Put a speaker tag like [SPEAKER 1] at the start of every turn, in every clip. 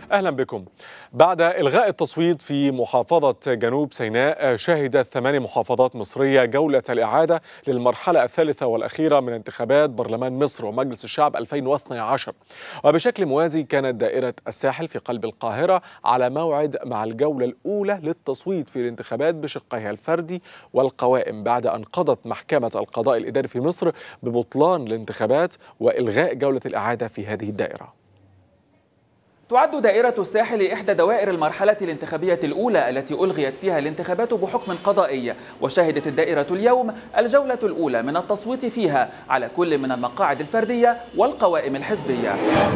[SPEAKER 1] أهلا بكم. بعد إلغاء التصويت في محافظة جنوب سيناء، شهدت 8 محافظات مصرية جولة الإعادة للمرحلة الثالثة والأخيرة من انتخابات برلمان مصر ومجلس الشعب 2012. وبشكل موازي كانت دائرة الساحل في قلب القاهرة على موعد مع الجولة الأولى للتصويت في الانتخابات بشقيها الفردي والقوائم، بعد أن قضت محكمة القضاء الإداري في مصر ببطلان الانتخابات وإلغاء جولة الإعادة في هذه الدائرة.
[SPEAKER 2] تعد دائرة الساحل إحدى دوائر المرحلة الانتخابية الأولى التي ألغيت فيها الانتخابات بحكم قضائي، وشهدت الدائرة اليوم الجولة الأولى من التصويت فيها على كل من المقاعد الفردية والقوائم الحزبية.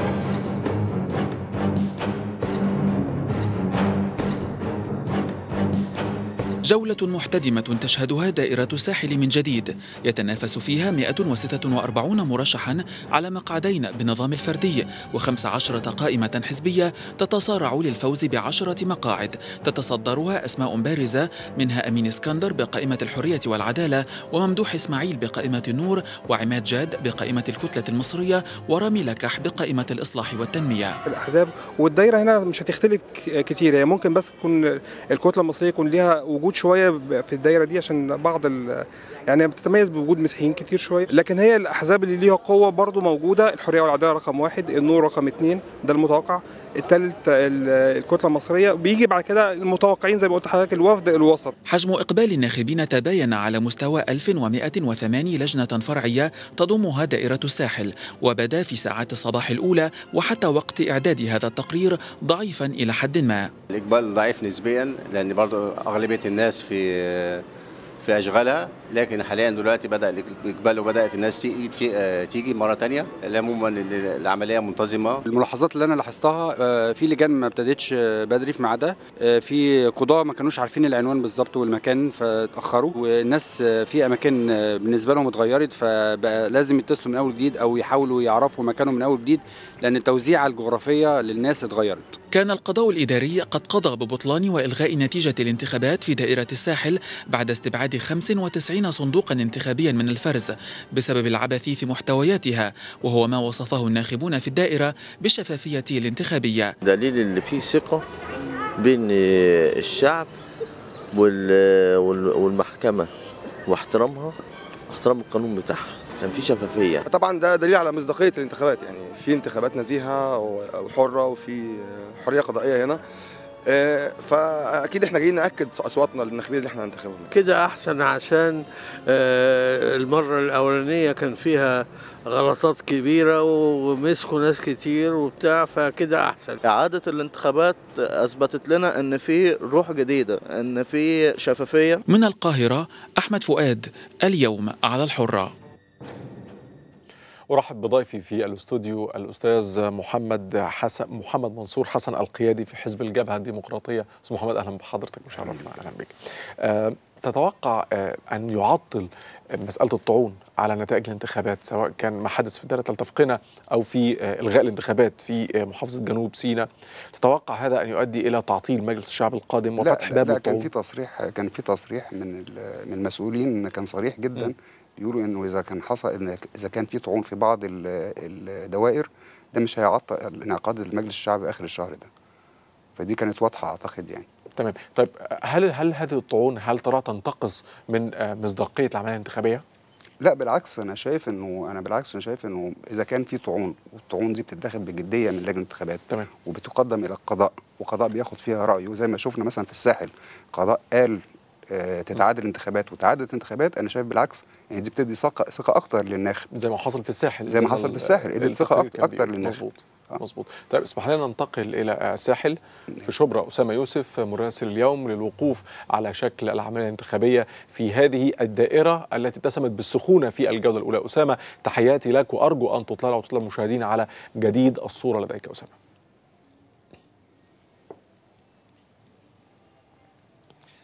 [SPEAKER 2] جولة محتدمة تشهدها دائرة الساحل من جديد، يتنافس فيها 146 مرشحا على مقعدين بنظام الفردي، و15 قائمة حزبية تتصارع للفوز ب10 مقاعد تتصدرها أسماء بارزة، منها أمين اسكندر بقائمة الحرية والعدالة، وممدوح إسماعيل بقائمة النور، وعماد جاد بقائمة الكتلة المصرية، ورامي لكح بقائمة الإصلاح والتنمية.
[SPEAKER 3] الأحزاب والدائرة هنا مش هتختلف كتير، يعني ممكن بس تكون الكتلة المصرية يكون ليها وجود شويه في الدايره دي عشان بعض يعني بتتميز بوجود مسيحيين كتير شويه، لكن هي الاحزاب اللي ليها قوه برضو موجوده. الحريه والعداله رقم 1، النور رقم 2، ده المتوقع. الثالث الكتله المصريه، بيجي بعد كده المتوقعين زي ما قلت لحضرتك الوفد الوسط.
[SPEAKER 2] حجم اقبال الناخبين تباين على مستوى 1108 لجنه فرعيه تضمها دائره الساحل، وبدا في ساعات الصباح الاولى وحتى وقت اعداد هذا التقرير ضعيفا الى حد ما.
[SPEAKER 4] الاقبال ضعيف نسبيا لان برضو اغلبيه الناس في اشغالها، لكن حاليا دلوقتي بدا الاقبال وبدات الناس تيجي مره ثانيه. عموما العمليه منتظمه.
[SPEAKER 5] الملاحظات اللي انا لاحظتها، في لجان ما ابتدتش بدري في ميعادها، في قضاه ما كانوش عارفين العنوان بالظبط والمكان فاتاخروا، والناس في اماكن بالنسبه لهم اتغيرت، فبقى لازم يتصلوا من اول جديد او يحاولوا يعرفوا مكانهم من اول جديد لان التوزيعه الجغرافيه للناس اتغيرت.
[SPEAKER 2] كان القضاء الإداري قد قضى ببطلان وإلغاء نتيجة الانتخابات في دائرة الساحل بعد استبعاد 95 صندوقا انتخابيا من الفرز بسبب العبث في محتوياتها، وهو ما وصفه الناخبون في الدائرة بالشفافية الانتخابية.
[SPEAKER 6] دليل اللي فيه ثقة بين الشعب والمحكمة واحترام القانون بتاعها، كان في شفافية.
[SPEAKER 7] طبعا ده دليل على مصداقية الانتخابات، يعني في انتخابات نزيهة وحرة وفي حرية قضائية هنا، فأكيد احنا جايين نأكد أصواتنا للناخبين اللي احنا هننتخبهم.
[SPEAKER 8] كده أحسن عشان المرة الأولانية كان فيها غلطات كبيرة ومسكوا ناس كتير وبتاع، فكده أحسن.
[SPEAKER 6] إعادة الانتخابات أثبتت لنا أن في روح جديدة، أن في شفافية.
[SPEAKER 2] من القاهرة أحمد فؤاد، اليوم على الحرة.
[SPEAKER 1] أرحب بضيفي في الاستوديو الأستاذ محمد منصور حسن القيادي في حزب الجبهة الديمقراطية. أستاذ محمد أهلا بحضرتك، مشرفنا. أهلا بك. تتوقع أن يعطل مسألة الطعون على نتائج الانتخابات، سواء كان ما حدث في دائرة التفقنة أو في إلغاء الانتخابات في محافظة جنوب سيناء، تتوقع هذا أن يؤدي إلى تعطيل مجلس الشعب القادم وفتح باب للطعون؟
[SPEAKER 9] كان في تصريح من المسؤولين كان صريح جدا، بيقولوا انه اذا كان في طعون في بعض الدوائر ده مش هيعطل انعقاد المجلس الشعبي اخر الشهر ده، فدي كانت واضحه اعتقد يعني.
[SPEAKER 1] تمام. طيب هل هذه الطعون ترى تنتقص من مصداقيه العمليه الانتخابيه؟
[SPEAKER 9] لا بالعكس، انا شايف انه اذا كان في طعون والطعون دي بتتاخد بجديه من لجنه الانتخابات،
[SPEAKER 1] تمام،
[SPEAKER 9] وبتقدم الى القضاء وقضاء بياخد فيها رايه، زي ما شفنا مثلا في الساحل قضاء قال تتعادل الانتخابات وتعادلت الانتخابات، انا شايف بالعكس يعني دي بتدي ثقه اكتر للناخب،
[SPEAKER 1] زي ما حصل في الساحل،
[SPEAKER 9] ادت ثقه اكتر للناخب.
[SPEAKER 1] مظبوط. طيب اسمح لنا ننتقل الى الساحل. في شبرا اسامه يوسف مراسل اليوم للوقوف على شكل العمليه الانتخابيه في هذه الدائره التي اتسمت بالسخونه في الجوله الاولى. اسامه، تحياتي لك وارجو ان تطلع المشاهدين على جديد الصوره لديك. اسامه.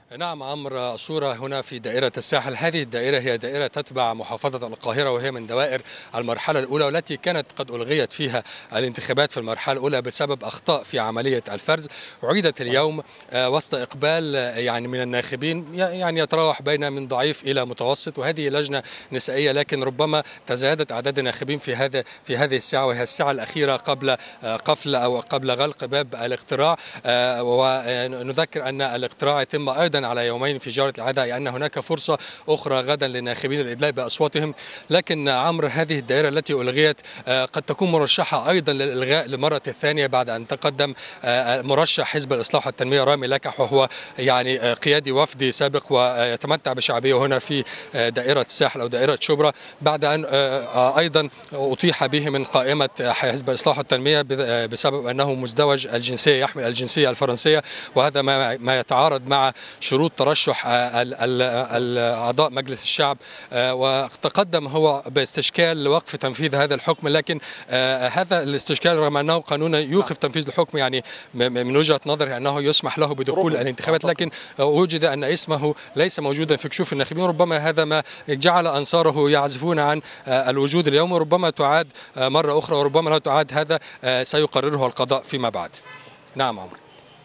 [SPEAKER 10] نعم عمرو، صورة هنا في دائرة الساحل. هذه الدائرة هي دائرة تتبع محافظة القاهرة، وهي من دوائر المرحلة الأولى والتي كانت قد ألغيت فيها الانتخابات في المرحلة الأولى بسبب أخطاء في عملية الفرز. عيدت اليوم وسط إقبال يعني من الناخبين يعني يتراوح بين من ضعيف إلى متوسط، وهذه لجنة نسائية، لكن ربما تزايدت أعداد الناخبين في هذه الساعة، وهي الساعة الأخيرة قبل قفل أو قبل غلق باب الاقتراع. ونذكر أن الاقتراع يتم أيضا على يومين في جولة الإعادة، أي أن هناك فرصة أخرى غدا للناخبين الإدلاء بأصواتهم. لكن عمرو، هذه الدائرة التي ألغيت قد تكون مرشحة أيضا للإلغاء لمرة الثانية بعد أن تقدم مرشح حزب الإصلاح والتنمية رامي لكح، وهو يعني قيادي وفدي سابق ويتمتع بشعبية هنا في دائرة الساحل أو دائرة شبرا، بعد أن أيضا أطيح به من قائمة حزب الإصلاح والتنمية بسبب أنه مزدوج الجنسية، يحمل الجنسية الفرنسية، وهذا ما يتعارض مع شروط ترشح أعضاء مجلس الشعب. وتقدم هو باستشكال لوقف تنفيذ هذا الحكم، لكن هذا الاستشكال رغم أنه قانونا يوقف تنفيذ الحكم، يعني من وجهة نظري أنه يسمح له بدخول الانتخابات، لكن وجد أن اسمه ليس موجودا في كشوف الناخبين. ربما هذا ما جعل أنصاره يعزفون عن الوجود اليوم، وربما تعاد مرة أخرى، وربما لا تعاد. هذا سيقرره القضاء فيما بعد. نعم عمرو.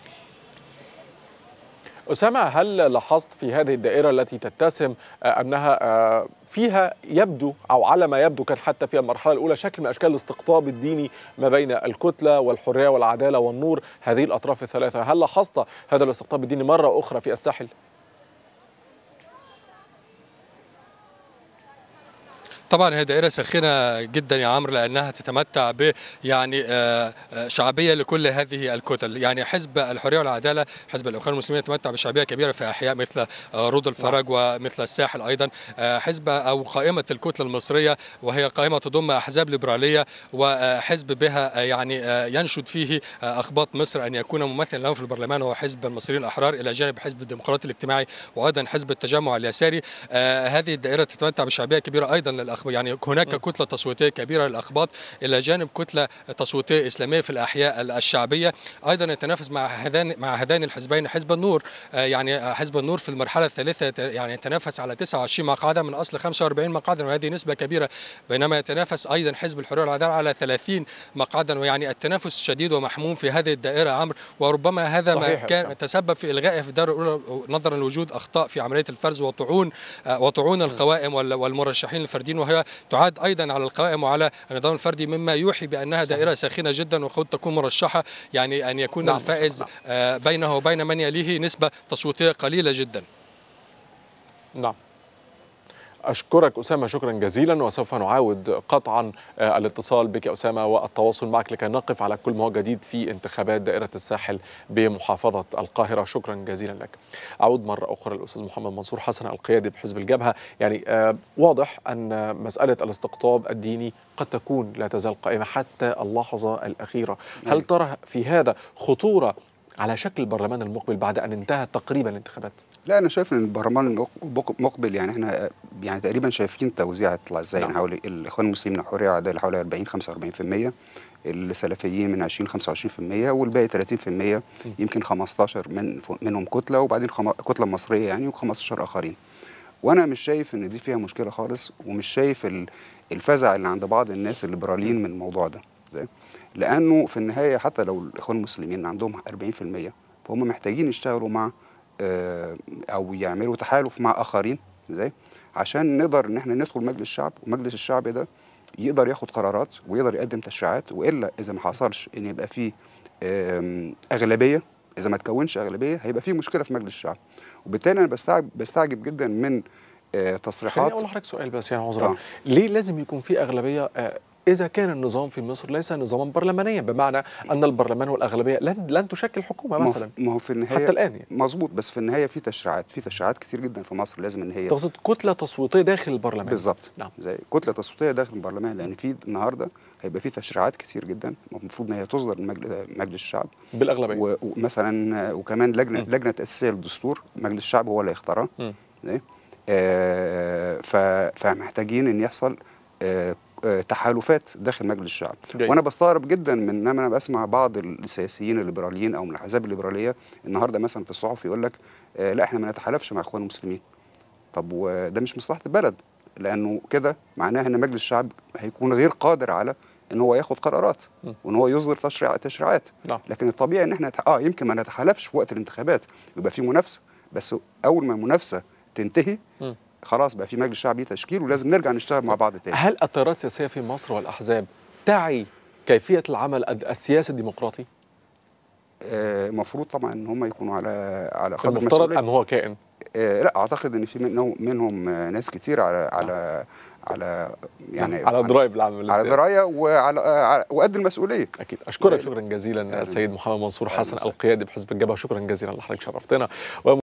[SPEAKER 1] أسامة، هل لاحظت في هذه الدائرة التي تتسم أنها فيها يبدو أو على ما يبدو كان حتى في المرحلة الأولى شكل من أشكال الاستقطاب الديني ما بين الكتلة والحرية والعدالة والنور، هذه الأطراف الثلاثة، هل لاحظت هذا الاستقطاب الديني مرة أخرى في الساحل؟
[SPEAKER 10] طبعا هي دائرة ساخنة جدا يا عمرو، لأنها تتمتع ب يعني شعبية لكل هذه الكتل. يعني حزب الحرية والعدالة، حزب الإخوان المسلمين، يتمتع بشعبية كبيرة في أحياء مثل روض الفرج ومثل الساحل أيضا. حزب أو قائمة الكتلة المصرية، وهي قائمة تضم أحزاب ليبرالية، وحزب بها يعني ينشد فيه أخباط مصر أن يكون ممثلا له في البرلمان، هو حزب المصريين الأحرار، إلى جانب حزب الديمقراطي الاجتماعي وأيضا حزب التجمع اليساري. هذه الدائرة تتمتع بشعبية كبيرة أيضا للأخباط، يعني هناك كتلة تصويتية كبيرة للأخباط إلى جانب كتلة تصويتية إسلامية في الأحياء الشعبية. أيضا يتنافس مع هذين الحزبين حزب النور. يعني حزب النور في المرحلة الثالثة يعني يتنافس على 29 مقعدا من أصل 45 مقعدا، وهذه نسبة كبيرة، بينما يتنافس أيضا حزب الحرية والعدالة على 30 مقعدا. ويعني التنافس شديد ومحموم في هذه الدائرة عمرو، وربما هذا ما كان تسبب في إلغائها في الدائرة الأولى نظرا لوجود أخطاء في عملية الفرز وطعون القوائم والمرشحين الفرديين، وهي تعاد أيضا على القوائم وعلى النظام الفردي، مما يوحي بأنها دائرة ساخنة جدا وقد تكون مرشحة، يعني أن يكون الفائز بينه وبين من يليه نسبة تصويتية قليلة جدا.
[SPEAKER 1] نعم، أشكرك أسامة شكرا جزيلا، وسوف نعاود قطعا الاتصال بك أسامة والتواصل معك لكي نقف على كل ما هو جديد في انتخابات دائرة الساحل بمحافظة القاهرة. شكرا جزيلا لك. أعود مرة أخرى للأستاذ محمد منصور حسن القيادي بحزب الجبهة. يعني واضح أن مسألة الاستقطاب الديني قد تكون لا تزال قائمة حتى اللحظة الأخيرة. هل ترى في هذا خطورة على شكل البرلمان المقبل بعد أن انتهت تقريبا الانتخابات؟
[SPEAKER 9] لا، أنا شايف أن البرلمان المقبل يعني احنا يعني تقريبا شايفين توزيع هتطلع ازاي. يعني حوالي الإخوان المسلمين الحرية والعدالة حوالي 40-45%، السلفيين من 20-25%، والباقي 30%، يمكن 15 منهم كتلة، وبعدين كتلة مصرية يعني، و15 آخرين. وأنا مش شايف أن دي فيها مشكلة خالص، ومش شايف الفزع اللي عند بعض الناس الليبراليين من الموضوع ده زي، لأنه في النهاية حتى لو الإخوان المسلمين عندهم 40%، فهم محتاجين يشتغلوا مع أو يعملوا تحالف مع آخرين زي عشان نقدر إن احنا ندخل مجلس الشعب، ومجلس الشعب ده يقدر ياخد قرارات ويقدر يقدم تشريعات. وإلا إذا ما حصلش إن يبقى فيه أغلبية، إذا ما تكونش أغلبية هيبقى فيه مشكلة في مجلس الشعب. وبالتالي أنا بستعجب جدا من تصريحات.
[SPEAKER 1] خليني أقول لحضرتك سؤال بس يعني عذرا، ليه لازم يكون فيه أغلبية إذا كان النظام في مصر ليس نظاما برلمانيا، بمعنى أن البرلمان والأغلبية لن تشكل حكومة مثلا؟
[SPEAKER 9] ما هو في النهاية
[SPEAKER 1] حتى الآن يعني.
[SPEAKER 9] مظبوط، بس في النهاية في تشريعات كتير جدا في مصر لازم إن هي
[SPEAKER 1] تقصد كتلة تصويتية داخل البرلمان.
[SPEAKER 9] بالظبط.
[SPEAKER 1] نعم،
[SPEAKER 9] زي كتلة تصويتية داخل البرلمان، لأن في النهارده هيبقى في تشريعات كتير جدا المفروض إن هي تصدر من مجلس الشعب
[SPEAKER 1] بالأغلبية،
[SPEAKER 9] ومثلا وكمان لجنة تأسيسية للدستور مجلس الشعب هو اللي يختارها. فمحتاجين إن يحصل تحالفات داخل مجلس الشعب. وانا بستغرب جدا من ان انا بسمع بعض السياسيين الليبراليين او من الاحزاب الليبراليه النهارده مثلا في الصحف يقول لك لا احنا ما نتحالفش مع اخوان المسلمين. طب وده مش مصلحه البلد، لانه كده معناها ان مجلس الشعب هيكون غير قادر على ان هو ياخد قرارات وان هو يصدر تشريعات. لكن الطبيعي ان احنا يمكن ما نتحالفش في وقت الانتخابات، يبقى في منافسه، بس اول ما المنافسه تنتهي خلاص بقى في مجلس شعب ليه تشكيل ولازم نرجع نشتغل مع بعض تاني.
[SPEAKER 1] هل التيارات السياسيه في مصر والاحزاب تعي كيفيه العمل السياسي الديمقراطي؟
[SPEAKER 9] المفروض طبعا ان هم يكونوا على قدر
[SPEAKER 1] المفترض
[SPEAKER 9] المسؤوليه.
[SPEAKER 1] ام هو كائن؟
[SPEAKER 9] لا اعتقد ان في منهم ناس كتير على يعني
[SPEAKER 1] على درايه بالعمل
[SPEAKER 9] على درايه وقد المسؤوليه.
[SPEAKER 1] اكيد. اشكرك شكرا جزيلا السيد محمد منصور حسن القيادي بحزب الجبهه، شكرا جزيلا لحضرتك، شرفتنا.